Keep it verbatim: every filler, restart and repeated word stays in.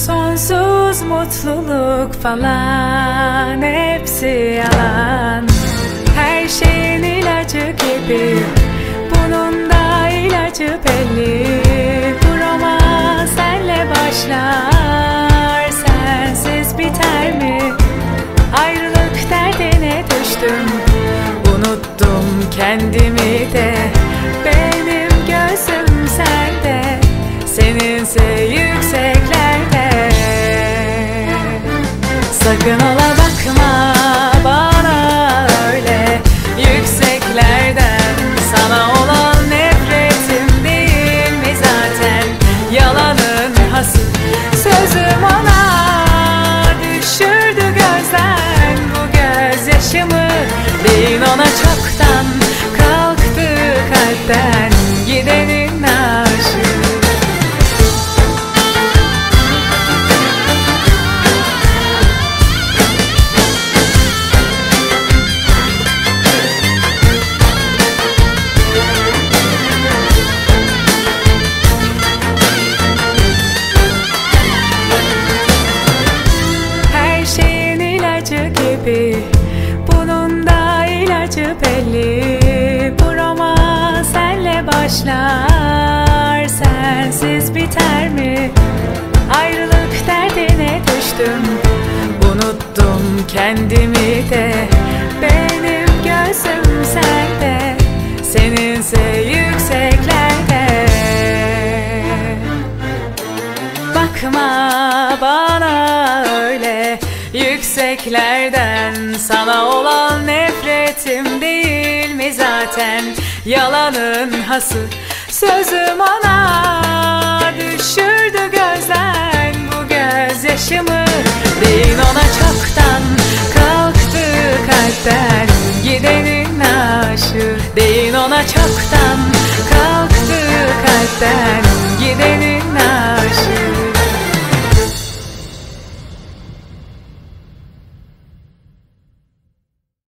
Sonsuz mutluluk falan hepsi yalan. Her şeyin ilacı gibi bunun da ilacı belli. Bu roman senle başlar, sensiz biter mi? Ayrılık derdine düştüm, unuttum kendimi de. Benim gözüm sende, seninse yükseklerde. Sakın ola bakma bana öyle yükseklerden. Sana olan nefretim değil mi zaten yalanın hası? Sözüm ona düşürdü gözden bu gözyaşımı. Din ona çoktan kalktı kalpten gidenin aşığı. Bunun da ilacı belli. Bu roman senle başlar, sensiz biter mi? Ayrılık derdine düştüm, unuttum kendimi de. Benim gözüm sende, seninse yükseklerde. Bakma bana öyle yükseklerden. Sana olan nefretim değil mi zaten yalanın hası? Sözüm ona düşürdü gözden bu gözyaşımı. Din ona çoktan kalktı kalpten gidenin aşığı. Din ona çoktan kalktı kalpten gidenin